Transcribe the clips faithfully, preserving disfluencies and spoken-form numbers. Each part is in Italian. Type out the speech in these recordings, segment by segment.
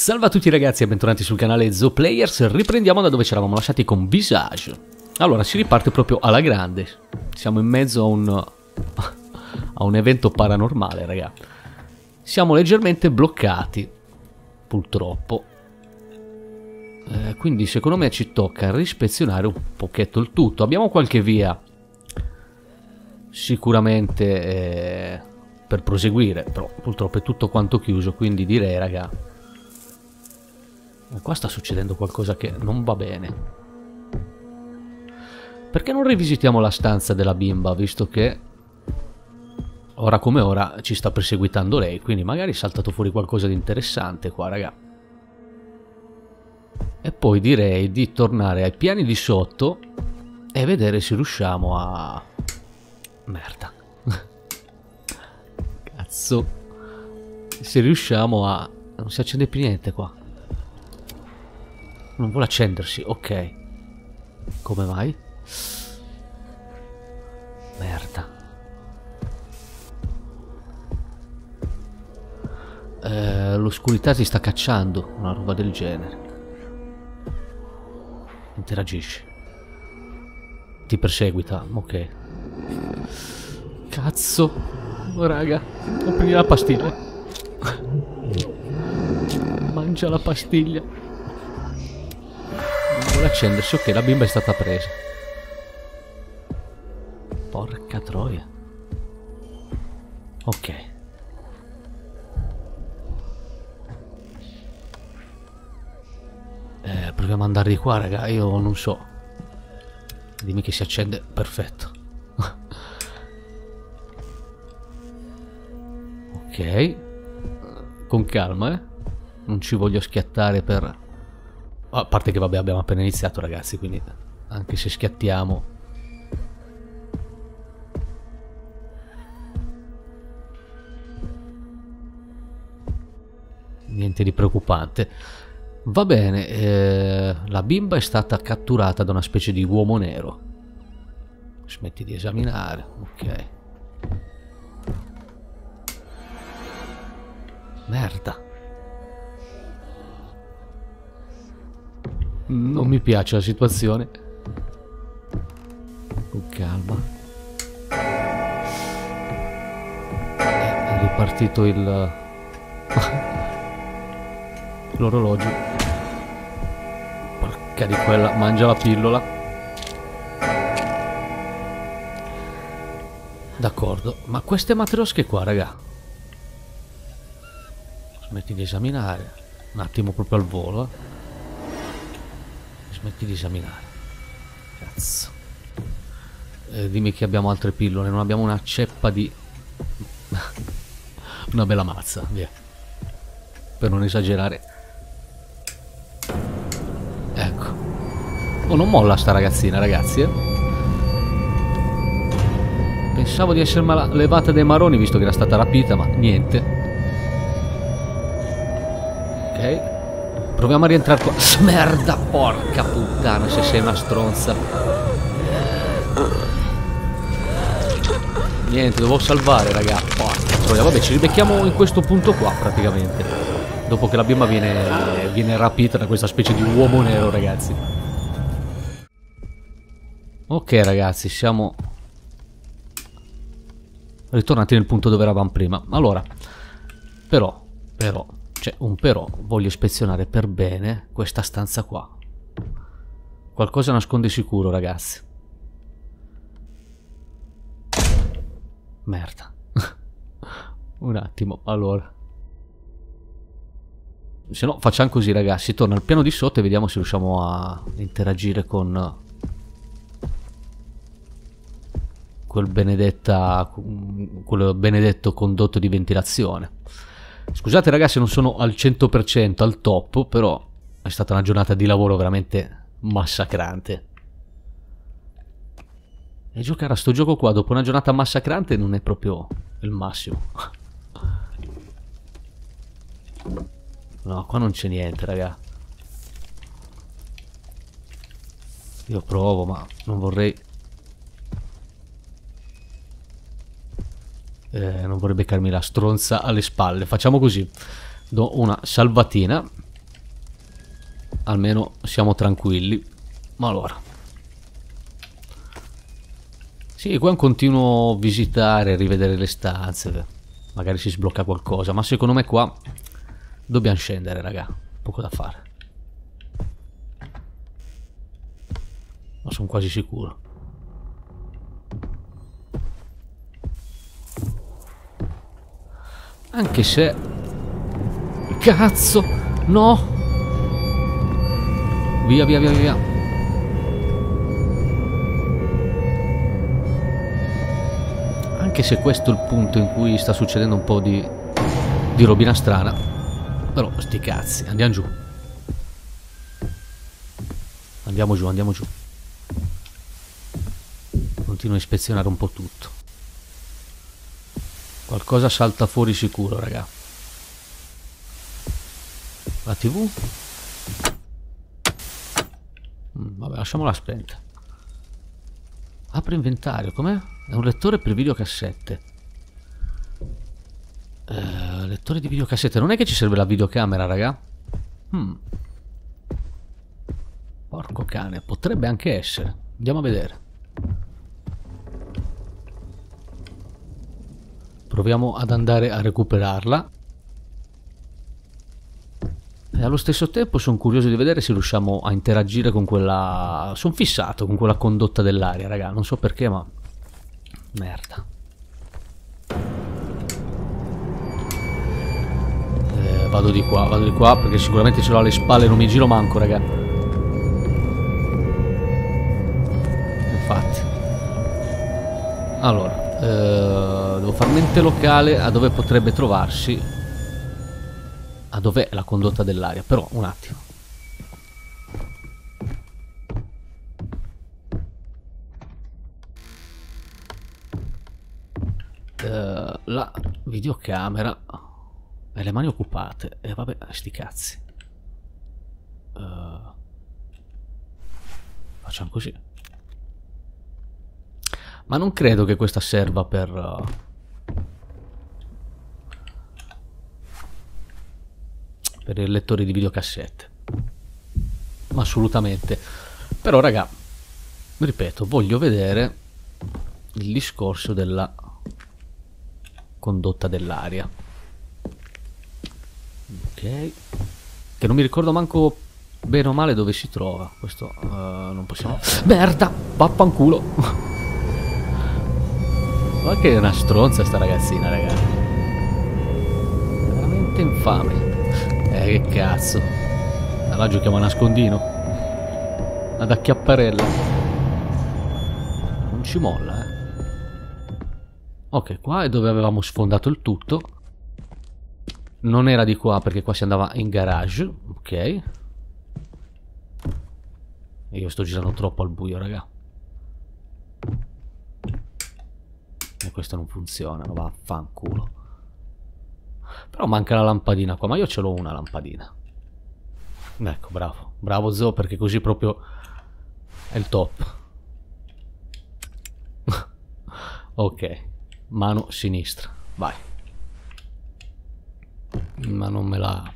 Salve a tutti ragazzi e bentornati sul canale Zoplayers. Riprendiamo da dove ci eravamo lasciati con Visage. Allora, si riparte proprio alla grande. Siamo in mezzo a un a un evento paranormale, raga. Siamo leggermente bloccati, purtroppo. Eh, quindi secondo me ci tocca rispezionare un pochetto il tutto. Abbiamo qualche via sicuramente eh, per proseguire, però purtroppo è tutto quanto chiuso, quindi direi, raga, qua sta succedendo qualcosa che non va bene. Perché non rivisitiamo la stanza della bimba, visto che ora come ora ci sta perseguitando lei, quindi magari è saltato fuori qualcosa di interessante qua, raga. E poi direi di tornare ai piani di sotto e vedere se riusciamo a... Merda. Cazzo. Se riusciamo a... Non si accende più niente qua. Non vuole accendersi, ok. Come mai? Merda. Eh, l'oscurità si sta cacciando, una roba del genere. Interagisci. Ti perseguita, ok. Cazzo. Raga, prendi la pastiglia. Mangia la pastiglia. Non vuole accendersi, ok, la bimba è stata presa. Porca troia. Ok. Eh, proviamo ad andare di qua, raga, io non so. Dimmi che si accende, perfetto. Ok. Con calma, eh. Non ci voglio schiattare per... A parte che vabbè, abbiamo appena iniziato, ragazzi, quindi anche se schiattiamo... Niente di preoccupante. Va bene, eh, la bimba è stata catturata da una specie di uomo nero. Smetti di esaminare, ok. Merda. Non mi piace la situazione. Con calma. È ripartito il... l'orologio. Porca di quella, mangia la pillola. D'accordo, ma queste matriosche qua, raga. Smetti di esaminare. Un attimo proprio al volo, eh. Smetti di esaminare. Cazzo. Eh, dimmi che abbiamo altre pillole. Non abbiamo una ceppa di... una bella mazza, via. Per non esagerare. Ecco. Oh, non molla sta ragazzina, ragazzi, eh. Pensavo di essermela levata dai maroni, visto che era stata rapita, ma niente. Ok. Proviamo a rientrare qua. Merda, porca puttana, se sei una stronza. Niente, dovevo salvare, raga. Porca troia. Vabbè, ci ribecchiamo in questo punto qua, praticamente. Dopo che la bimba viene, viene rapita da questa specie di uomo nero, ragazzi. Ok, ragazzi, siamo ritornati nel punto dove eravamo prima. Allora, però, però... C'è un però, voglio ispezionare per bene questa stanza qua. Qualcosa nasconde sicuro, ragazzi. Merda. Un attimo, allora. Se no, facciamo così, ragazzi. Torna al piano di sotto e vediamo se riusciamo a interagire con... quel benedetta... quel benedetto condotto di ventilazione. Scusate ragazzi, non sono al cento per cento al top, però è stata una giornata di lavoro veramente massacrante. E giocare a sto gioco qua dopo una giornata massacrante non è proprio il massimo. No, qua non c'è niente, raga. Io provo, ma non vorrei... Eh, non vorrei beccarmi la stronza alle spalle. Facciamo così. Do una salvatina. almeno siamo tranquilli. Ma allora, sì, qua è un continuo visitare, rivedere le stanze, magari si sblocca qualcosa, ma secondo me qua dobbiamo scendere, raga, poco da fare. Ma sono quasi sicuro. Anche se... Cazzo! No! Via, via, via, via. Anche se questo è il punto in cui sta succedendo un po' di... di robina strana. Però, sti cazzi, andiamo giù. Andiamo giù, andiamo giù. Continuo a ispezionare un po' tutto. Qualcosa salta fuori sicuro, raga. La tivù? Mm, vabbè, lasciamola spenta. Apri inventario, com'è? È un lettore per videocassette. Uh, lettore di videocassette. Non è che ci serve la videocamera, raga? Hmm. Porco cane, potrebbe anche essere. Andiamo a vedere. Proviamo ad andare a recuperarla. E allo stesso tempo sono curioso di vedere se riusciamo a interagire con quella... Sono fissato con quella condotta dell'aria, raga. Non so perché, ma... Merda. Eh, vado di qua, vado di qua, perché sicuramente ce l'ho alle spalle e non mi giro manco, raga. Infatti. Allora... Uh, devo far mente locale a dove potrebbe trovarsi, a dov'è la condotta dell'aria. Però un attimo, uh, la videocamera e le mani occupate e vabbè, sti cazzi. uh, facciamo così. Ma non credo che questa serva per... Uh, per i lettori di videocassette. Ma assolutamente. Però, raga, ripeto, voglio vedere il discorso della condotta dell'aria. Ok. Che non mi ricordo manco bene o male dove si trova. Questo uh, non possiamo... Merda! Vaffanculo! Ma che è una stronza sta ragazzina, raga. Veramente infame. Eh, che cazzo. Allora giochiamo a nascondino. Ad acchiapparella. Non ci molla, eh. Ok, qua è dove avevamo sfondato il tutto. Non era di qua perché qua si andava in garage. Ok. E io sto girando troppo al buio, raga. E questo non funziona, no, vaffanculo. Però manca la lampadina qua, ma io ce l'ho una lampadina. Ecco, bravo. Bravo Zo, perché così proprio è il top. Ok, mano sinistra, vai. Ma non me la...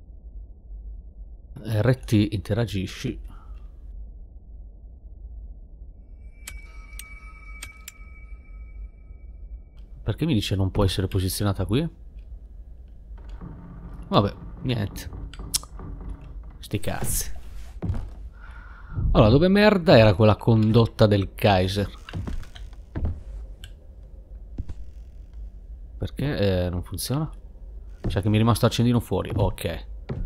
R T, interagisci. Perché mi dice non può essere posizionata qui? Vabbè, niente. Sti cazzi. Allora, dove merda era quella condotta del Kaiser? Perché eh, non funziona? Cioè che mi è rimasto accendino fuori. Ok.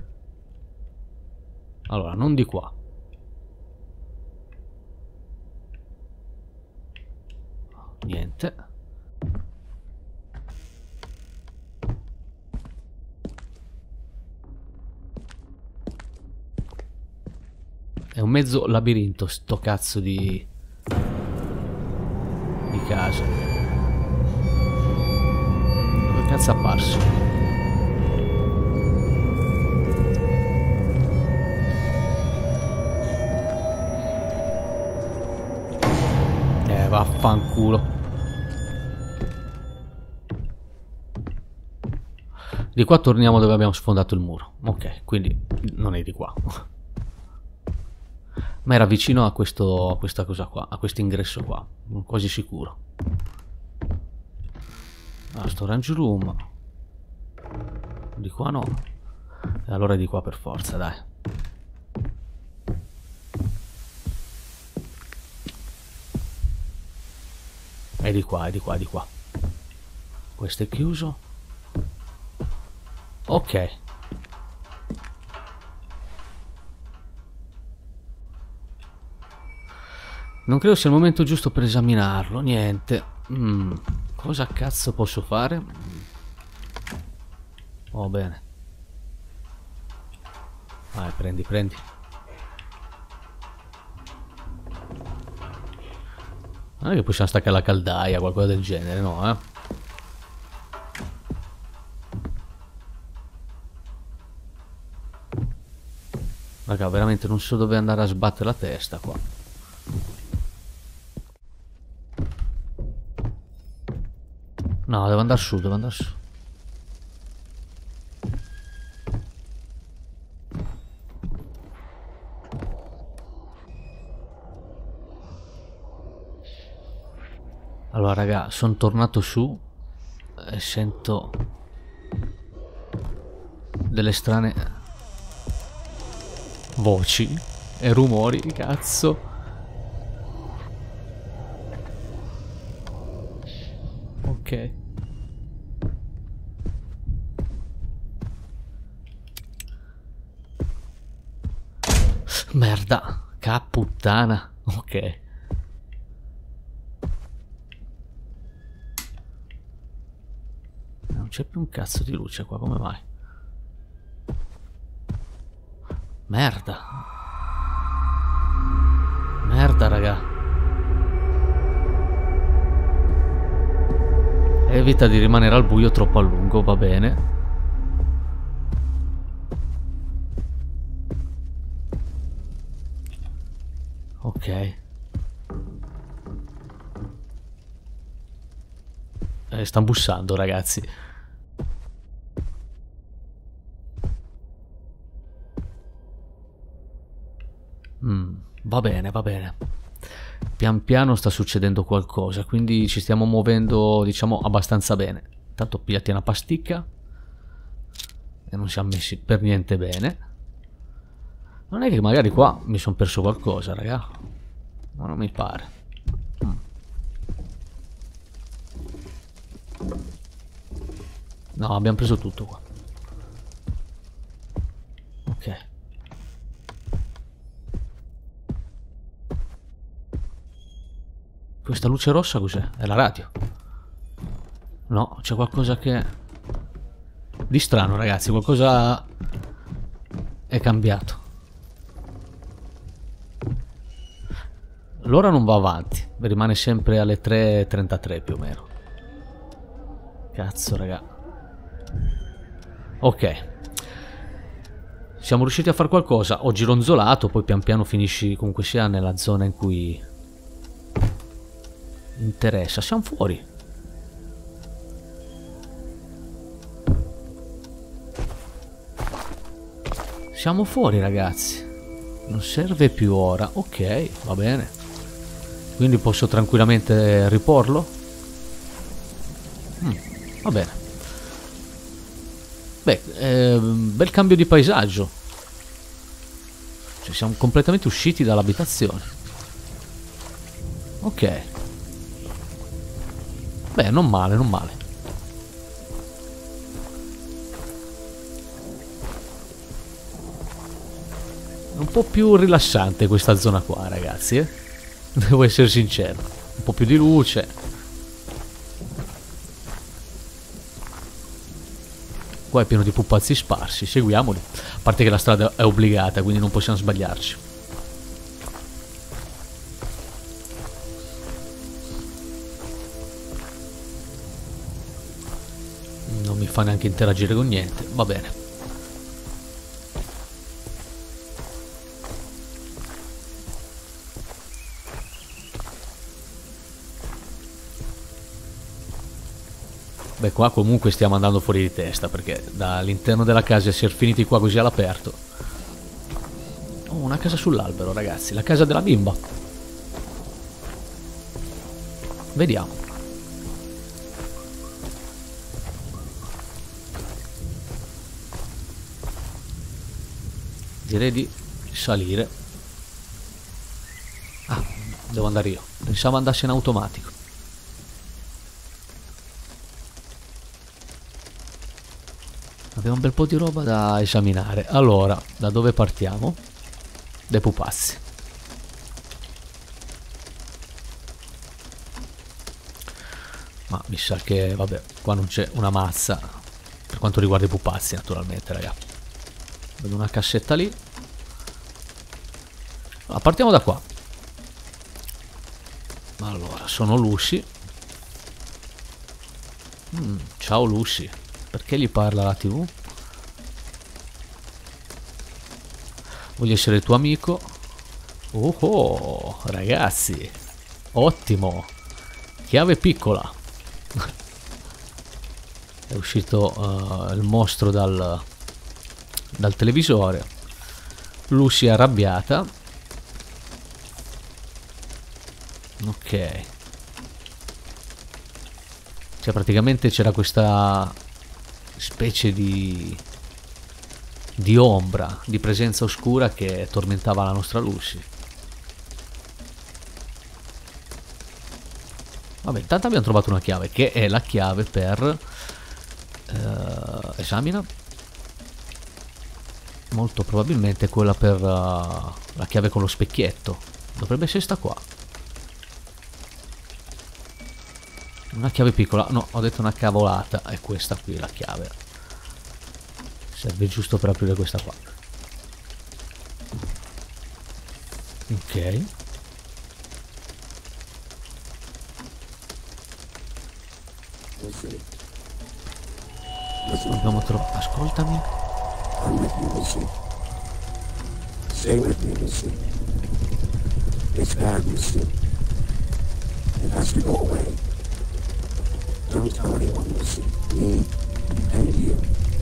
Allora, non di qua. Niente. È un mezzo labirinto sto cazzo di... di casa. Dove cazzo è apparso? Eh, vaffanculo. Di qua torniamo dove abbiamo sfondato il muro. Ok, quindi non è di qua. Ma era vicino a questo, a questa cosa qua, a questo ingresso qua, quasi sicuro. Ah, storage room. Di qua no. E allora di qua per forza, dai. E di qua, e di qua, e di qua. Questo è chiuso. Ok. Non credo sia il momento giusto per esaminarlo, niente. Mm, cosa cazzo posso fare? Oh, bene. Vai, prendi, prendi. Non è che possiamo staccare la caldaia, qualcosa del genere, no, eh? Raga, veramente non so dove andare a sbattere la testa qua. No, devo andare su, devo andare su. Allora, raga, sono tornato su e sento delle strane voci e rumori, cazzo. Ok. Merda, caputtana. Ok. Non c'è più un cazzo di luce qua, come mai? Merda. Merda, raga. Evita di rimanere al buio troppo a lungo, va bene. Ok. Eh, stanno bussando, ragazzi. Mm, va bene, va bene. Pian piano sta succedendo qualcosa, quindi ci stiamo muovendo, diciamo, abbastanza bene. Intanto pigliati una pasticca. E non siamo messi per niente bene. Non è che magari qua mi sono perso qualcosa, raga. Ma non mi pare. Mm. No, abbiamo preso tutto qua. Ok. Questa luce rossa cos'è? È la radio. No, c'è qualcosa che... di strano, ragazzi. Qualcosa è cambiato. L'ora non va avanti. Rimane sempre alle tre e trentatré più o meno. Cazzo, raga. Ok. Siamo riusciti a fare qualcosa. Ho gironzolato, poi pian piano finisci comunque sia nella zona in cui interessa. Siamo fuori. Siamo fuori, ragazzi. Non serve più ora. Ok, va bene. Quindi posso tranquillamente riporlo. Mm, va bene. Beh, eh, bel cambio di paesaggio. Cioè, siamo completamente usciti dall'abitazione. Ok. Beh, non male, non male. Un po' più rilassante questa zona qua, ragazzi, eh? Devo essere sincero. Un po' più di luce. Qua è pieno di pupazzi sparsi, seguiamoli. A parte che la strada è obbligata, quindi non possiamo sbagliarci. Non mi fa neanche interagire con niente, va bene. Beh, qua comunque stiamo andando fuori di testa, perché dall'interno della casa essere finiti qua così all'aperto. Oh, una una casa sull'albero, ragazzi. La casa della bimba. Vediamo. Direi di salire. Ah, devo andare io. Pensavo andassi in automatico. Abbiamo un bel po' di roba da esaminare. Allora, da dove partiamo? Dai pupazzi. Ma mi sa che, vabbè, qua non c'è una mazza per quanto riguarda i pupazzi, naturalmente, raga. Vedo una cassetta lì. Allora, partiamo da qua. Allora, sono Lucy. Mm, ciao Lucy. Perché gli parla la tivù? Voglio essere il tuo amico. Oh, oh ragazzi. Ottimo. Chiave piccola. È uscito uh, il mostro dal, dal televisore. Lucy è arrabbiata. Ok. Cioè praticamente c'era questa specie di di ombra, di presenza oscura che tormentava la nostra Lucy. Vabbè, intanto abbiamo trovato una chiave che è la chiave per uh, esamina. Molto probabilmente quella per uh, la chiave con lo specchietto. Dovrebbe essere sta qua. Una chiave piccola. No, ho detto una cavolata. È questa qui la chiave. Serve giusto per aprire questa qua. Ok. Dobbiamo trovare. Ascoltami. Stay with me, Lucy. It's bad, Lucy. It has to go away. Don't tell anyone, Lucy. Me and you.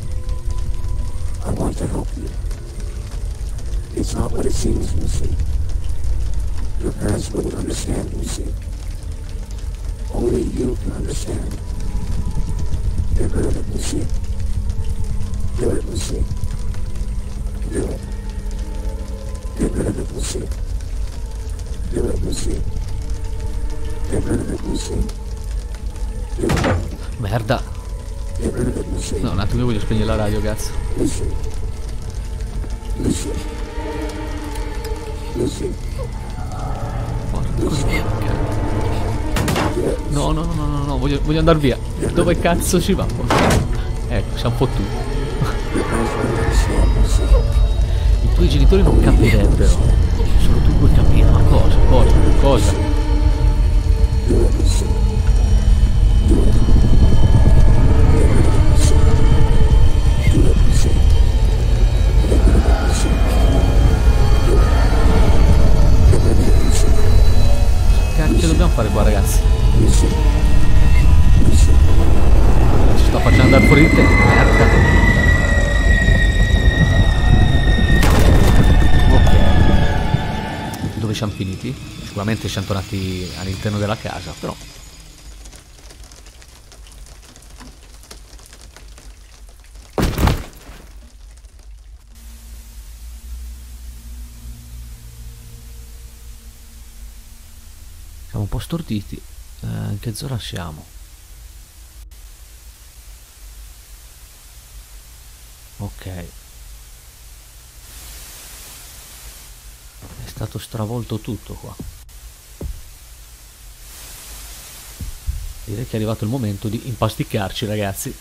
I want to help you. It's not what it seems, Lucy. Your parents wouldn't understand, Lucy. Only you can understand. Get rid of it, Lucy. Do it, Lucy. Do it. Get rid of it, Lucy. Do it, Lucy. Get rid of it, Lucy. Do it. Merda. Get rid of it, Lucy. No, un attimo, voglio spegnere la radio, cazzo. Lucy. Lucy. Lucy. Porca. No, no, no, no, no, no, voglio, voglio andare via. Dove cazzo si va? Ecco, siamo fottuti. I tuoi genitori non capirebbero. Solo tu puoi capire. Ma cosa? Cosa? Cosa? Che dobbiamo fare qua, ragazzi? Ci sta facendo andare fuori di te, merda. Ok. Dove siamo finiti? Sicuramente siamo tornati all'interno della casa, però. Siamo un po' storditi. Eh, in che zona siamo? Ok. È stato stravolto tutto qua. Direi che è arrivato il momento di impasticarci, ragazzi.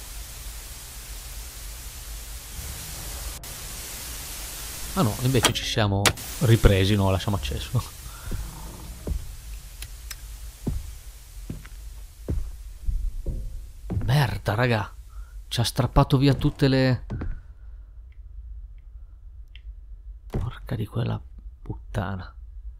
Ah no, invece ci siamo ripresi, no, lasciamo accesso. Merda, raga. Ci ha strappato via tutte le... Porca di quella puttana.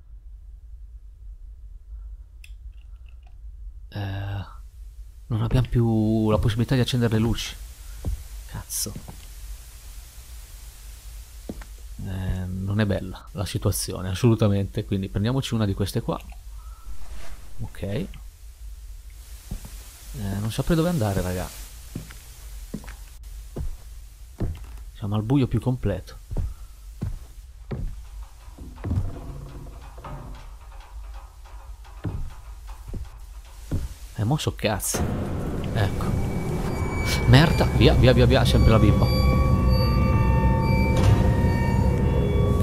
Eh, non abbiamo più la possibilità di accendere le luci. Cazzo. Eh, non non è bella la situazione, assolutamente. Quindi prendiamoci una di queste qua. Ok. Eh, non saprei dove andare, raga. Siamo al buio più completo. E mo so cazzo. Ecco. Merda. Via, via, via, via. Sempre la bimba. Ok.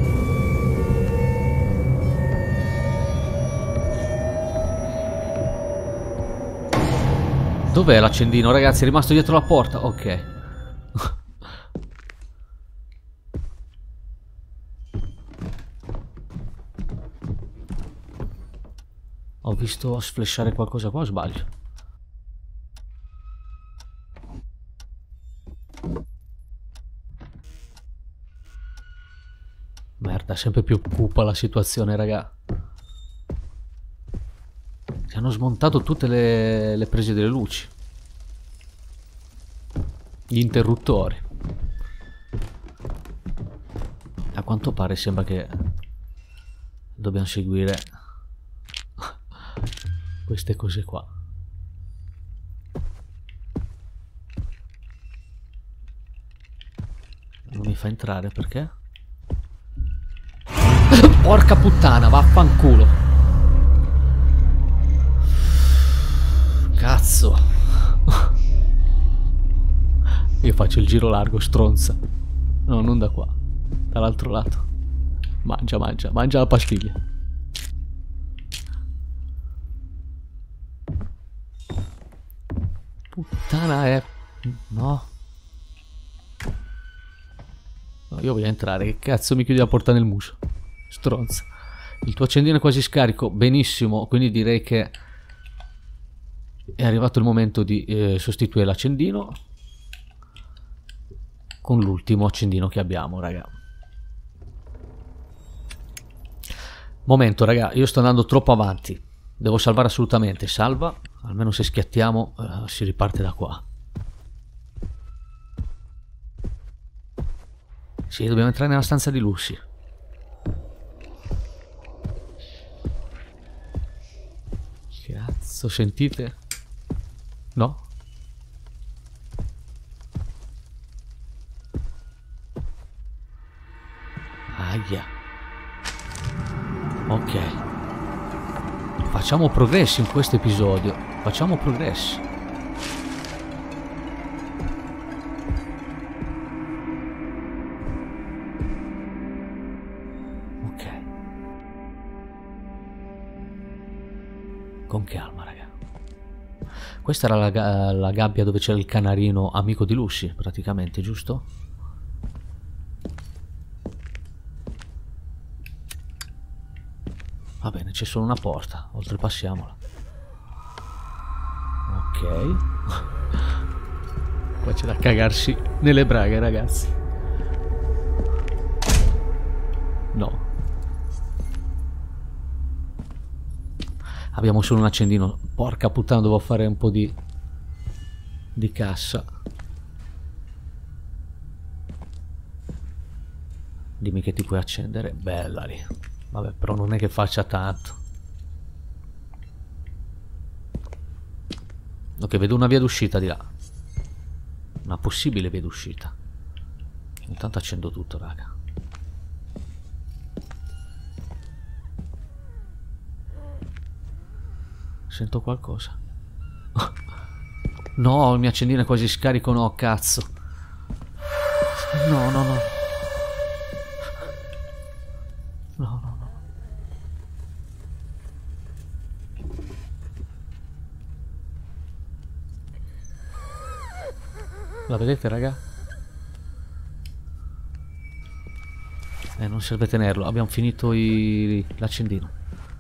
Dov'è l'accendino, ragazzi? È rimasto dietro la porta. Ok. Ho visto sflashare qualcosa qua o sbaglio? Merda, sempre più cupa la situazione, raga. Ti hanno smontato tutte le, le prese delle luci. Gli interruttori. A quanto pare sembra che dobbiamo seguire queste cose qua. Non mi fa entrare perché? Porca puttana, vaffanculo. Cazzo. Io faccio il giro largo, stronza. No, non da qua. Dall'altro lato. Mangia, mangia, mangia la pastiglia. Puttana è... No. No, io voglio entrare. Che cazzo mi chiudi la porta nel muso? Stronza. Il tuo accendino è quasi scarico. Benissimo. Quindi direi che è arrivato il momento di eh, sostituire l'accendino con l'ultimo accendino che abbiamo, raga. Momento, raga. Io sto andando troppo avanti. Devo salvare assolutamente. Salva. Almeno se schiattiamo uh, si riparte da qua. Sì, dobbiamo entrare nella stanza di Lucy. Cazzo, sentite? No? Aia. Ok. Facciamo progressi in questo episodio. Facciamo progressi. Ok. Con calma, raga. Questa era la, ga la gabbia dove c'era il canarino amico di Lucy, praticamente, giusto? Va bene, c'è solo una porta, oltrepassiamola. Ok. Qua c'è da cagarsi nelle braghe, ragazzi. No. Abbiamo solo un accendino. Porca puttana, devo fare un po' di di cassa. Dimmi che ti puoi accendere. Bella lì. Vabbè, però non è che faccia tanto. Ok, vedo una via d'uscita di là. Una possibile via d'uscita. Intanto accendo tutto, raga. Sento qualcosa. No, il mio accendino è quasi scarico. No, cazzo. No, no, no. No, no, no. La vedete, raga? Eh, non serve tenerlo. Abbiamo finito l'accendino.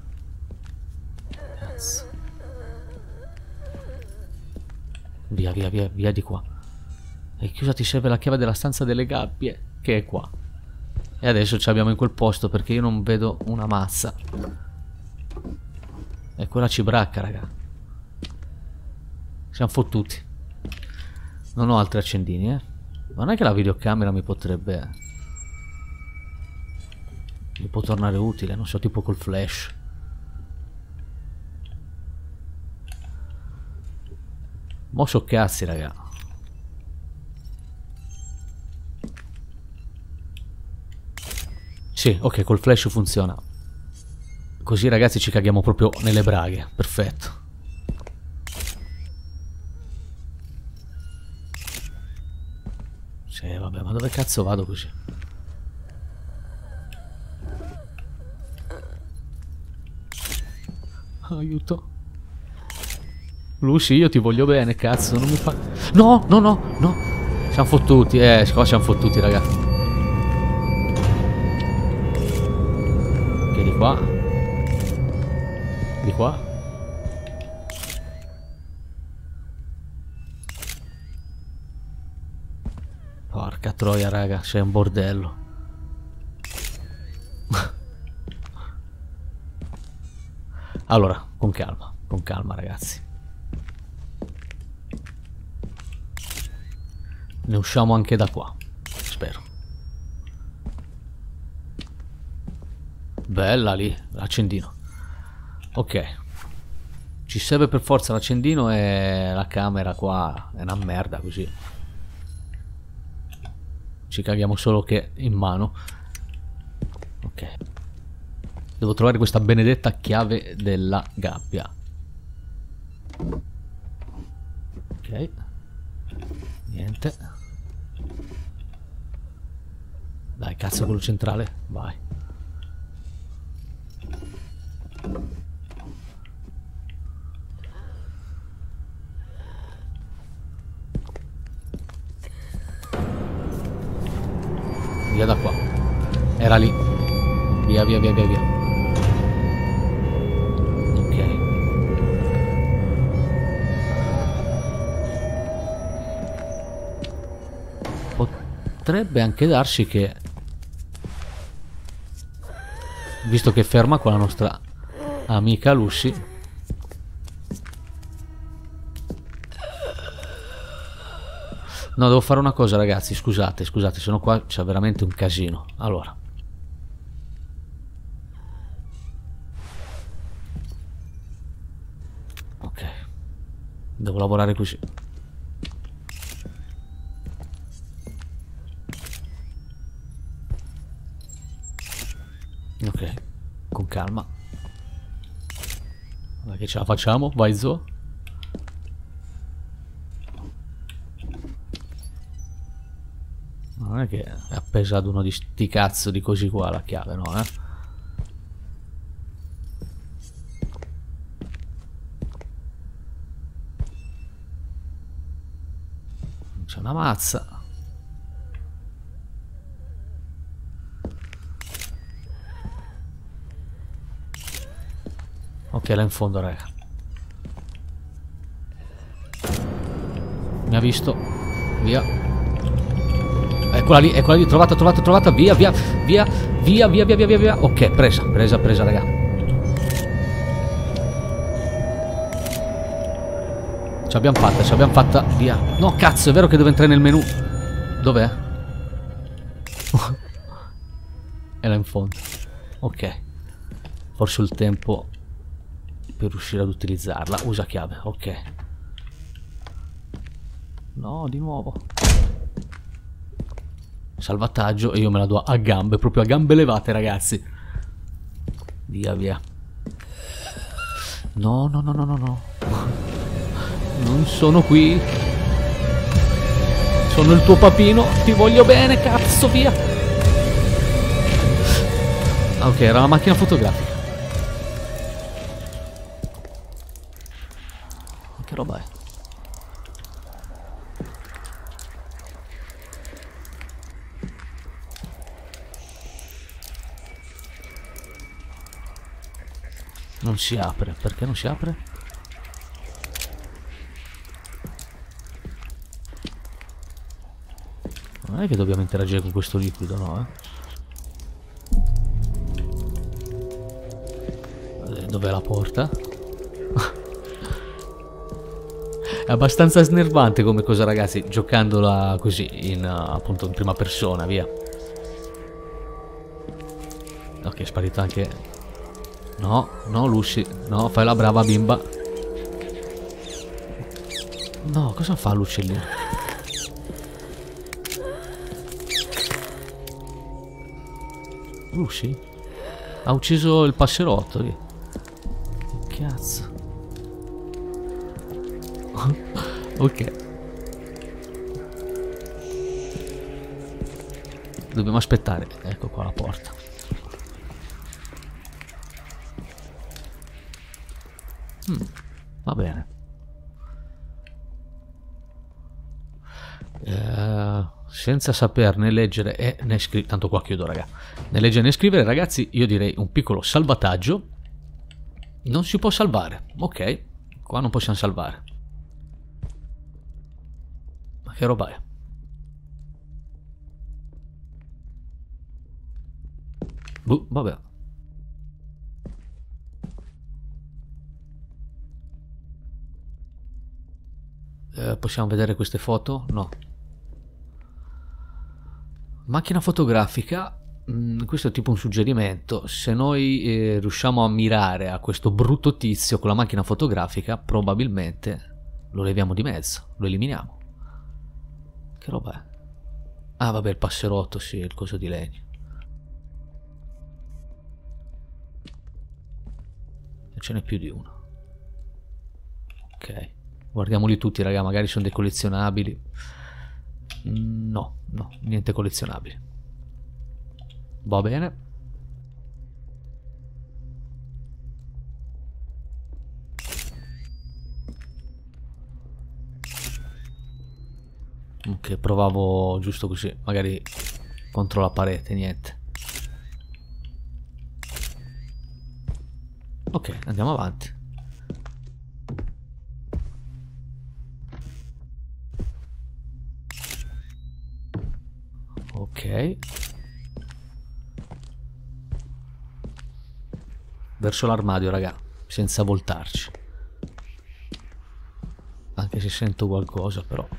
Cazzo. Via, via, via, via di qua. E chiusa, ti serve la chiave della stanza delle gabbie, che è qua. E adesso ci abbiamo in quel posto perché io non vedo una mazza. E quella ci bracca, raga. Siamo fottuti. Non ho altri accendini, eh. Ma non è che la videocamera mi potrebbe... Mi può tornare utile, non so, tipo col flash. Mo so cazzi, raga. Sì, ok, col flash funziona. Così, ragazzi, ci caghiamo proprio nelle braghe. Perfetto. Sì, vabbè, ma dove cazzo vado così? Aiuto. Lucy, io ti voglio bene, cazzo, non mi fa... No, no, no, no. Siamo fottuti, eh, qua siamo fottuti, raga. Ok, di qua. Di qua. Porca troia, raga, c'è un bordello. Allora, con calma, con calma, ragazzi. Ne usciamo anche da qua, spero. Bella lì, l'accendino. Ok. Ci serve per forza l'accendino e la camera qua è una merda così. Ci caghiamo solo che in mano. Ok. Devo trovare questa benedetta chiave della gabbia. Ok. Niente. Dai, cazzo, quello centrale. Vai. Via da qua. Era lì. Via, via, via, via, via. Ok. Potrebbe anche darsi che, visto che è ferma con la nostra amica Lucy, no, devo fare una cosa, ragazzi, scusate, scusate, se no qua c'è veramente un casino. Allora, ok, devo lavorare così. Ok, con calma. Guarda che ce la facciamo, vai Zo. Non è che è appesa ad uno di sti cazzo di così qua la chiave, no, eh? C'è una mazza. Ok, là in fondo, raga. Mi ha visto. Via. Eccola lì, eccola lì, trovata, trovata, trovata. Via, via, via, via, via, via, via, via, via. Ok, presa, presa, presa, raga. Ce l'abbiamo fatta, ce l'abbiamo fatta. Via. No, cazzo, è vero che devo entrare nel menu. Dov'è? È là in fondo. Ok. Forse il tempo per riuscire ad utilizzarla. Usa chiave, ok. No, di nuovo. Salvataggio e io me la do a gambe, proprio a gambe levate, ragazzi. Via, via. No, no, no, no, no, no. Non sono qui. Sono il tuo papino, ti voglio bene, cazzo, via. Ok, era la macchina fotografica. Che roba è? Non si apre, perché non si apre? Non è che dobbiamo interagire con questo liquido, no? Eh? Dov'è la porta? È abbastanza snervante come cosa, ragazzi, giocandola così in, uh, appunto, in prima persona, via. Ok, che è sparita anche... No, no Lucy, no, fai la brava bimba. No, cosa fa l'uccellino? Lucy? Ha ucciso il passerotto lì. Cazzo. Ok. Dobbiamo aspettare. Ecco qua la porta. Mm, va bene. Eh, senza saper né leggere e né scrivere. Tanto qua chiudo, raga. Né leggere né scrivere, ragazzi, io direi un piccolo salvataggio. Non si può salvare. Ok. Qua non possiamo salvare. Ma che roba è? Buh, vabbè. Eh, possiamo vedere queste foto? No. Macchina fotografica. Mm, questo è tipo un suggerimento. Se noi eh, riusciamo a mirare a questo brutto tizio con la macchina fotografica, probabilmente lo leviamo di mezzo, lo eliminiamo. Che roba è? Ah, vabbè, il passerotto, sì, il coso di legno. E ce n'è più di uno. Ok. Guardiamoli tutti, raga, magari sono dei collezionabili. Mm, no, no, niente collezionabili. Va bene. Ok, provavo giusto così, magari contro la parete, niente. Ok, andiamo avanti. Ok. Verso l'armadio, raga, senza voltarci. Anche se sento qualcosa, però.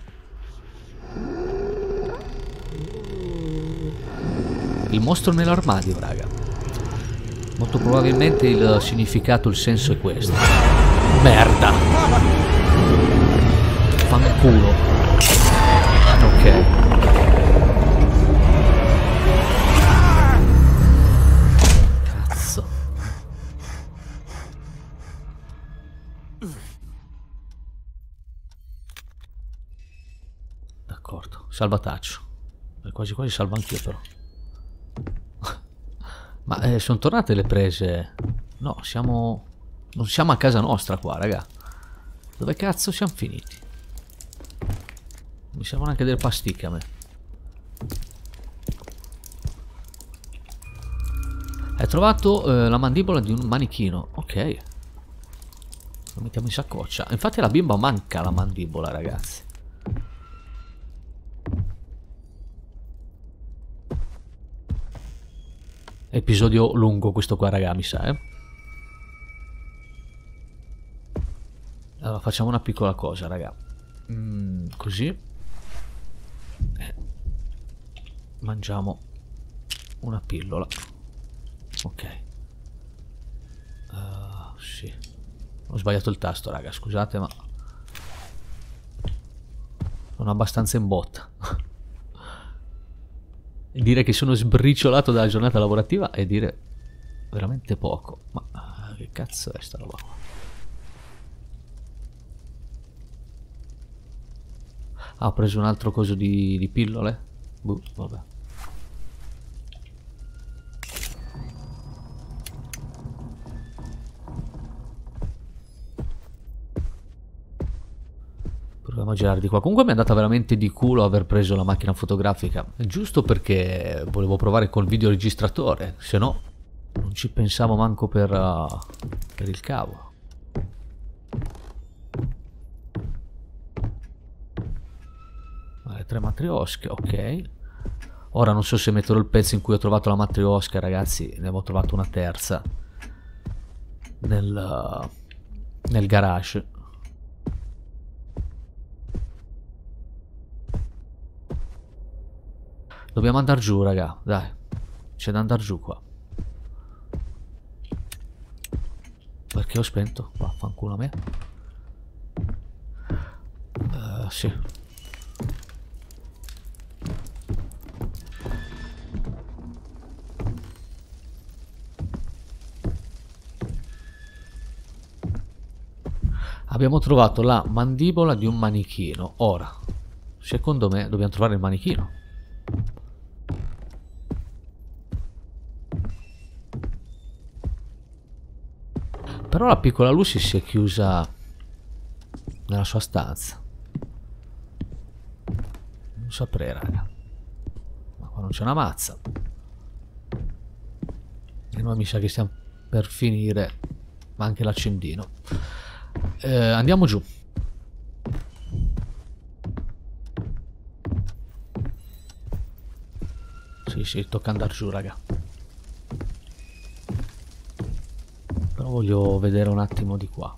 Il mostro nell'armadio, raga. Molto probabilmente il significato, il senso è questo. Merda! Fanculo. Ok. Cazzo. D'accordo. Salvataggio. E quasi quasi salvo anch'io, però. Ma eh, sono tornate le prese? No, siamo... non siamo a casa nostra qua, raga. Dove cazzo siamo finiti? Mi servono anche delle pasticche a me. Hai trovato eh, la mandibola di un manichino. Ok. Lo mettiamo in saccoccia. Infatti alla bimba manca la mandibola, ragazzi. Episodio lungo questo qua, raga, mi sa, eh. Allora facciamo una piccola cosa, raga. Mm, così eh. Mangiamo una pillola. Ok. uh, Sì, ho sbagliato il tasto, raga, scusate, ma sono abbastanza in botta. Dire che sono sbriciolato dalla giornata lavorativa è dire veramente poco. Ma che cazzo è sta roba qua? Ah, ho preso un altro coso di, di pillole. Buh, vabbè. Proviamo a girare di qua. Comunque mi è andata veramente di culo aver preso la macchina fotografica. Giusto perché volevo provare col videoregistratore. Se no non ci pensavo manco per, uh, per il cavo. Le tre matriosche, ok. Ora non so se metterò il pezzo in cui ho trovato la matriosca, ragazzi. Ne avevo trovato una terza nel, uh, nel garage. Dobbiamo andare giù, raga, dai. C'è da andare giù qua. Perché ho spento? Vaffanculo a me. Uh, sì. Abbiamo trovato la mandibola di un manichino. Ora, secondo me dobbiamo trovare il manichino. Però la piccola Lucy si è chiusa nella sua stanza. Non saprei, raga. Ma qua non c'è una mazza. E noi mi sa che stiamo per finire anche l'accendino. Eh, andiamo giù. Sì, sì, tocca andare giù, raga. Però voglio vedere un attimo di qua.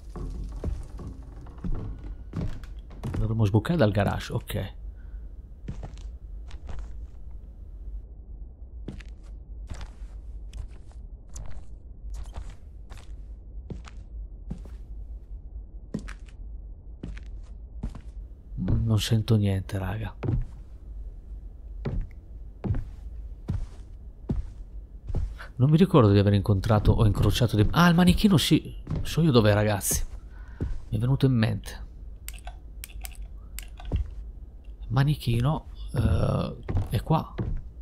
Dovremmo sbucare dal garage, ok. Non sento niente, raga. Non mi ricordo di aver incontrato o incrociato dei... Ah, il manichino sì. So io dov'è, ragazzi. Mi è venuto in mente. Il manichino uh, è qua.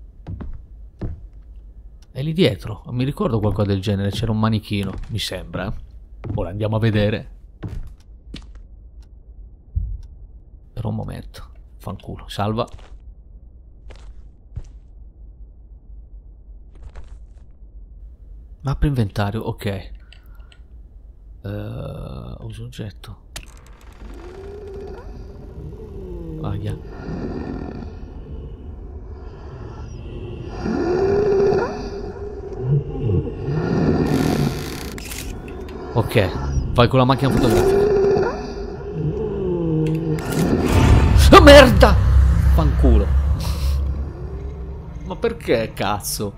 È lì dietro. Mi ricordo qualcosa del genere. C'era un manichino, mi sembra. Ora andiamo a vedere. Per un momento. Fanculo. Salva. Apri inventario. Ok. Uh, uso oggetto. Aia. Ok. Vai con la macchina fotografica. Oh, merda! Fanculo. Ma perché, cazzo?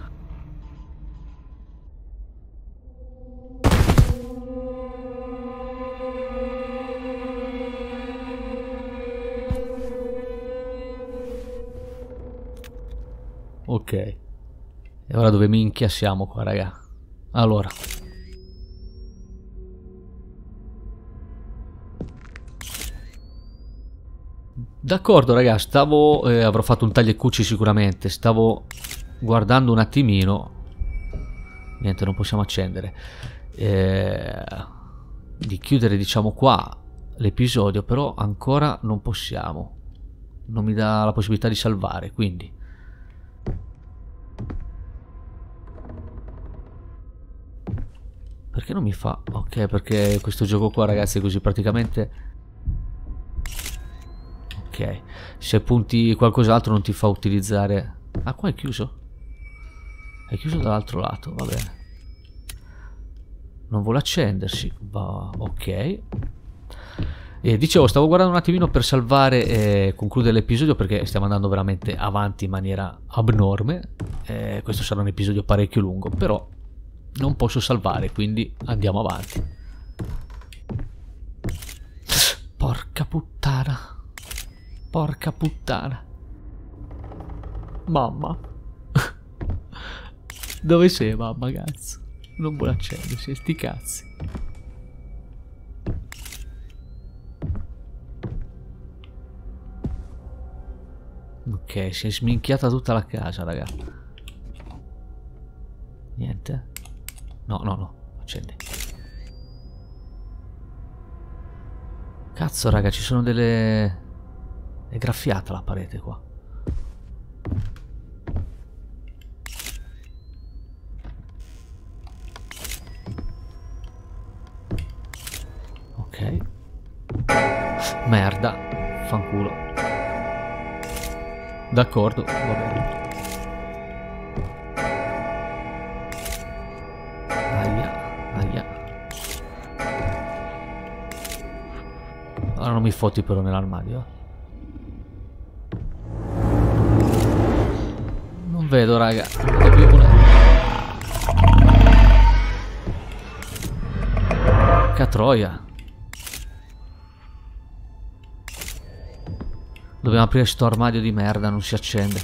Ok. E ora dove minchia siamo qua, raga? Allora. D'accordo, raga, stavo... Eh, avrò fatto un taglio e cuci sicuramente. Stavo guardando un attimino. Niente, non possiamo accendere. Eh, di chiudere, diciamo, qua l'episodio, però ancora non possiamo. Non mi dà la possibilità di salvare, quindi... Perché non mi fa? Ok, perché questo gioco qua, ragazzi, è così praticamente... Ok, se punti qualcos'altro non ti fa utilizzare... Ah, qua è chiuso? È chiuso dall'altro lato, va bene. Non vuole accendersi, va... ok. E dicevo, stavo guardando un attimino per salvare e concludere l'episodio perché stiamo andando veramente avanti in maniera abnorme. E questo sarà un episodio parecchio lungo, però non posso salvare, quindi andiamo avanti. Porca puttana. Porca puttana. Mamma. Dove sei, mamma, cazzo? Non vuole accendersi, sti cazzi. Ok, si è sminchiata tutta la casa, raga. Niente. No, no, no. Accendi. Cazzo, raga, ci sono delle... È graffiata la parete qua. Ok. Merda. Fanculo. D'accordo, va bene. Aia, aia. Ora non mi fotti però nell'armadio. Non vedo, raga. Porca troia. Dobbiamo aprire sto armadio di merda, non si accende.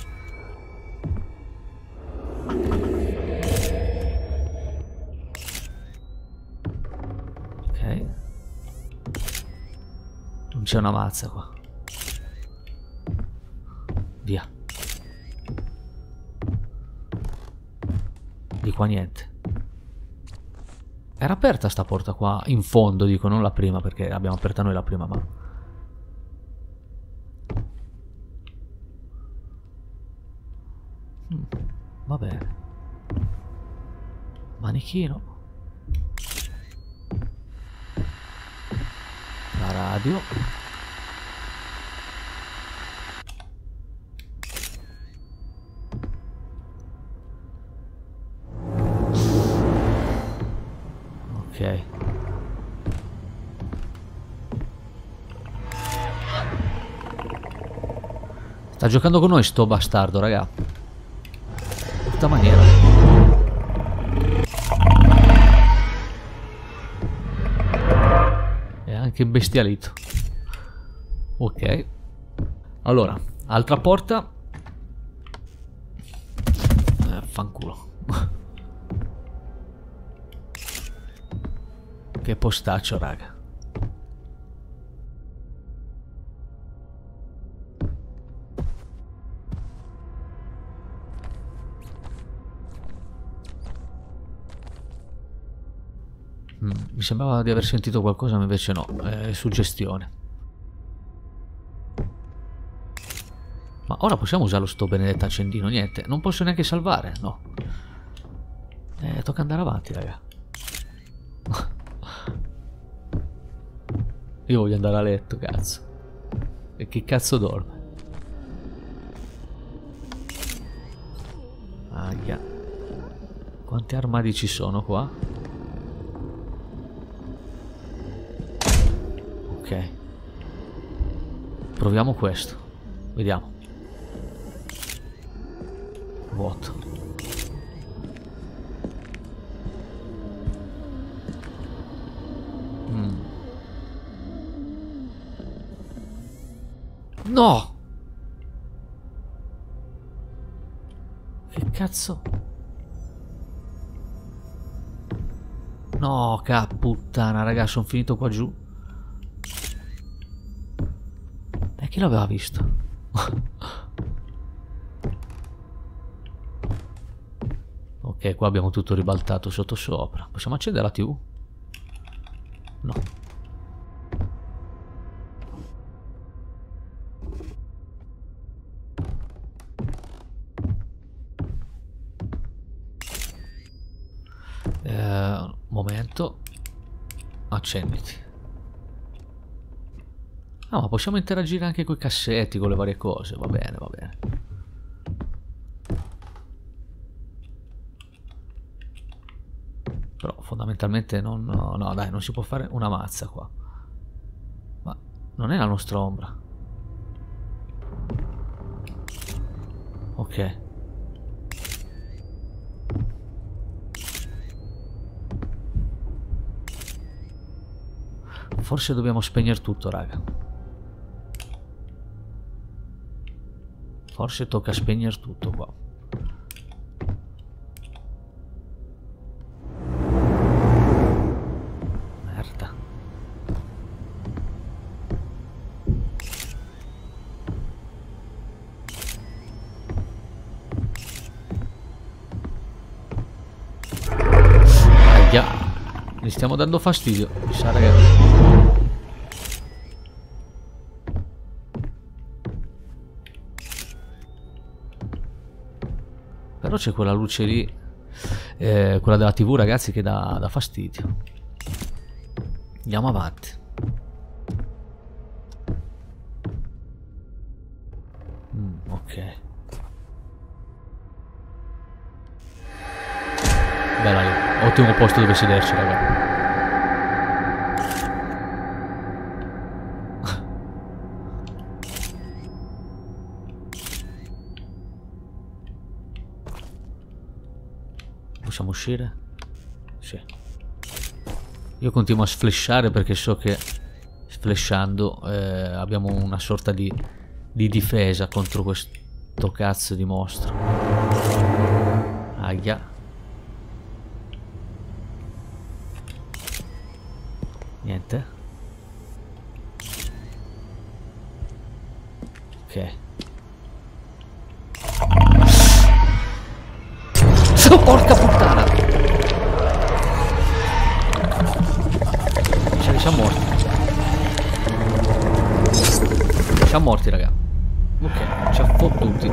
Ok. Non c'è una mazza qua. Via. Di qua niente. Era aperta sta porta qua, in fondo dico, non la prima, perché abbiamo aperta noi la prima, ma... Mm, va bene. Manichino. La radio. Ok. Sta giocando con noi sto bastardo, raga. Puta maniera. È anche bestialito. Ok. Allora, altra porta. Eh, fanculo. Che postaccio, raga. Mm, mi sembrava di aver sentito qualcosa, ma invece no, è suggestione. Ma ora possiamo usare sto benedetto accendino? Niente, non posso neanche salvare, no. Eh, tocca andare avanti, raga. Io voglio andare a letto, cazzo. E chi cazzo dorme? Aia. Quanti armadi ci sono qua? Ok. Proviamo questo. Vediamo. Vuoto. Mm. No! Che cazzo? No, capputtana, raga, sono finito qua giù. E chi l'aveva visto? Ok, qua abbiamo tutto ribaltato sotto sopra. Possiamo accendere la tivù? No. Eh, momento. Accenditi. Ah, ma possiamo interagire anche con i cassetti, con le varie cose. Va bene, va bene. Però fondamentalmente non... No, no, dai, non si può fare una mazza qua. Ma non è la nostra ombra. Ok. Forse dobbiamo spegnere tutto, raga. Forse tocca spegnere tutto qua. Merda. Aia. Mi stiamo dando fastidio. Mi sa, ragazzi. Però c'è quella luce lì, eh, quella della tivù, ragazzi, che dà, dà fastidio. Andiamo avanti. Mm, ok. Bella lì, ottimo posto dove sederci, ragazzi. Possiamo uscire? Sì. Io continuo a sflashare perché so che sflashando eh, abbiamo una sorta di, di difesa contro questo cazzo di mostro. Aia. Niente. Ok. Oh, porca puttana! Cioè, siamo morti. Siamo morti, raga. Ok, ci ha fottuti.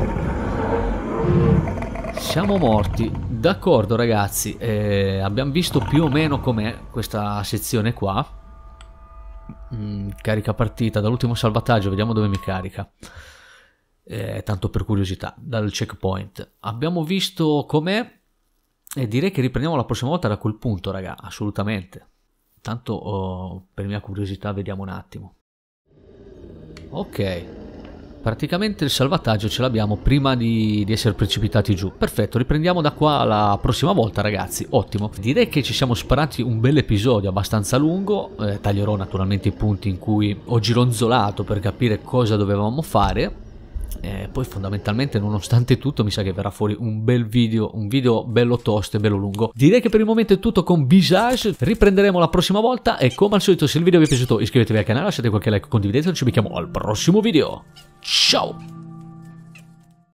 Siamo morti. D'accordo, ragazzi. Eh, abbiamo visto più o meno com'è questa sezione qua. Mm, carica partita. Dall'ultimo salvataggio, vediamo dove mi carica. Eh, tanto per curiosità, dal checkpoint. Abbiamo visto com'è. E direi che riprendiamo la prossima volta da quel punto, raga, assolutamente. Tanto oh, per mia curiosità vediamo un attimo. Ok, praticamente il salvataggio ce l'abbiamo prima di, di essere precipitati giù. Perfetto, riprendiamo da qua la prossima volta, ragazzi. Ottimo. Direi che ci siamo sparati un bel episodio abbastanza lungo. Eh, taglierò naturalmente i punti in cui ho gironzolato per capire cosa dovevamo fare. Eh, poi fondamentalmente, nonostante tutto, mi sa che verrà fuori un bel video, un video bello tosto e bello lungo. Direi che per il momento è tutto con Visage, riprenderemo la prossima volta e come al solito, se il video vi è piaciuto iscrivetevi al canale, lasciate qualche like, condividetelo, ci becchiamo al prossimo video. Ciao!